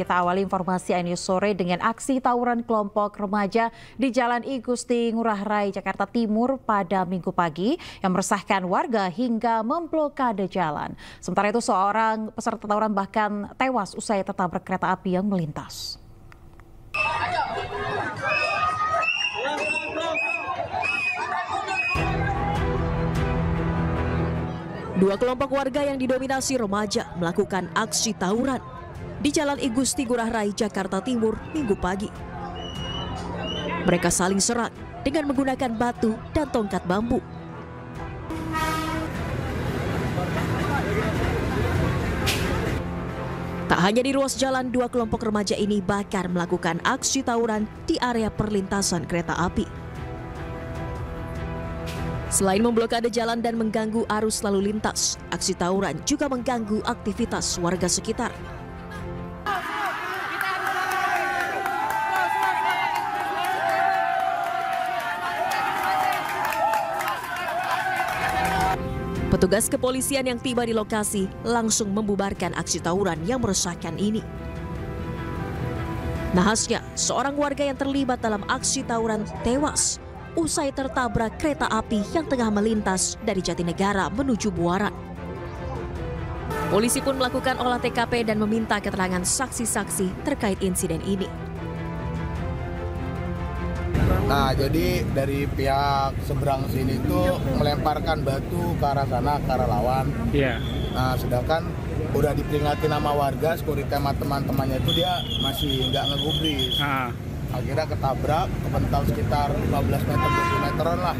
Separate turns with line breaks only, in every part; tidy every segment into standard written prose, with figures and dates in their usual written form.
Kita awali informasi iNews sore dengan aksi tawuran kelompok remaja di Jalan I Gusti Ngurah Rai, Jakarta Timur pada Minggu pagi yang meresahkan warga hingga memblokade jalan. Sementara itu seorang peserta tawuran bahkan tewas usai tertabrak kereta api yang melintas.
Dua kelompok warga yang didominasi remaja melakukan aksi tawuran di Jalan I Gusti Ngurah Rai, Jakarta Timur, Minggu pagi. Mereka saling serang dengan menggunakan batu dan tongkat bambu. Tak hanya di ruas jalan, dua kelompok remaja ini bahkan melakukan aksi tawuran di area perlintasan kereta api. Selain memblokade jalan dan mengganggu arus lalu lintas, aksi tawuran juga mengganggu aktivitas warga sekitar. Petugas kepolisian yang tiba di lokasi langsung membubarkan aksi tawuran yang meresahkan ini. Nahasnya, seorang warga yang terlibat dalam aksi tawuran tewas usai tertabrak kereta api yang tengah melintas dari Jatinegara menuju Buaran. Polisi pun melakukan olah TKP dan meminta keterangan saksi-saksi terkait insiden ini.
Nah, jadi dari pihak seberang sini itu melemparkan batu ke arah sana, ke arah lawan.
Iya.
Nah, sedangkan udah diperingati nama warga, security sama teman-temannya itu dia masih nggak ngegubris. Akhirnya ketabrak, kepental sekitar 15 meter, 20 meteran lah.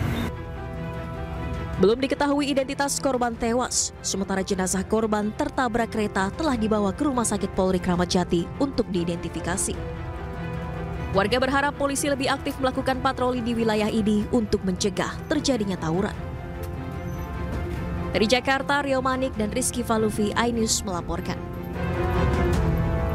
Belum diketahui identitas korban tewas, sementara jenazah korban tertabrak kereta telah dibawa ke Rumah Sakit Polri Kramat Jati untuk diidentifikasi. Warga berharap polisi lebih aktif melakukan patroli di wilayah ini untuk mencegah terjadinya tawuran. Dari Jakarta, Rio Manik dan Rizky Falufi, iNews melaporkan.